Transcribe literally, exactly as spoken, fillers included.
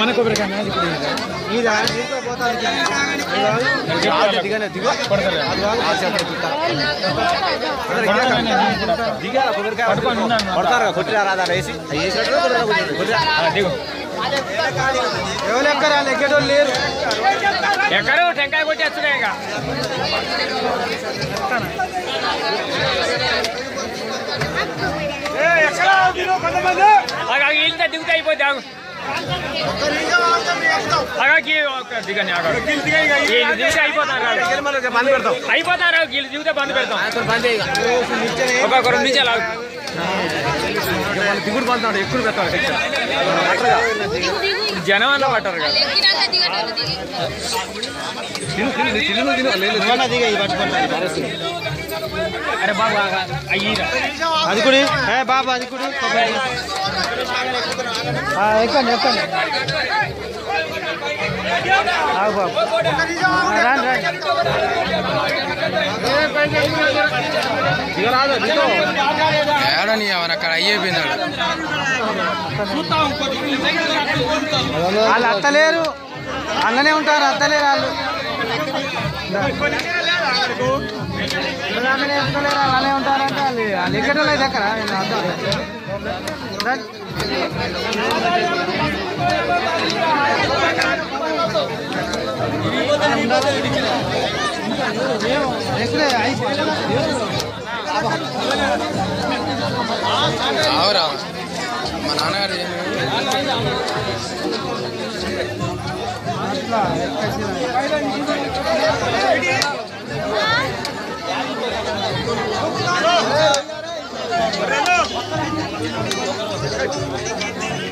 మన కొబ్బరికాయ కొడతారు కొట్టిరా రాదా వేసి ఎవరు ఎక్కరా ఎక్కడోళ్ళు లేరు ఎక్కడో టెంకాయ కొట్టి వస్తున్నాయి ఇక వీళ్ళతో దిగుతా అయిపోతే దిగని దిగితే అయిపోతారు అయిపోతారు వీళ్ళు దిగితే బంద్ పెడతాం ఒక రెండు నిమిషాలు దిగుడు పడుతున్నాడు ఎక్కువ పెట్టాలి జనం అన్న పట్టారు కదా అరే బాబు అయ్యిరా అది కూడా బాబు అది కూడా ఎక్కండి ఎక్కండి బాబు రాండి ఏడని అక్కడ అయ్యేపోయినాడు వాళ్ళు అత్తలేరు అల్లనే ఉంటారు అత్తలేరు వాళ్ళు అలానే ఉంటారంటే వాళ్ళు వాళ్ళు ఎక్కడ లేదు ఎక్కడ అవురా మా నాన్నగారు అట్లా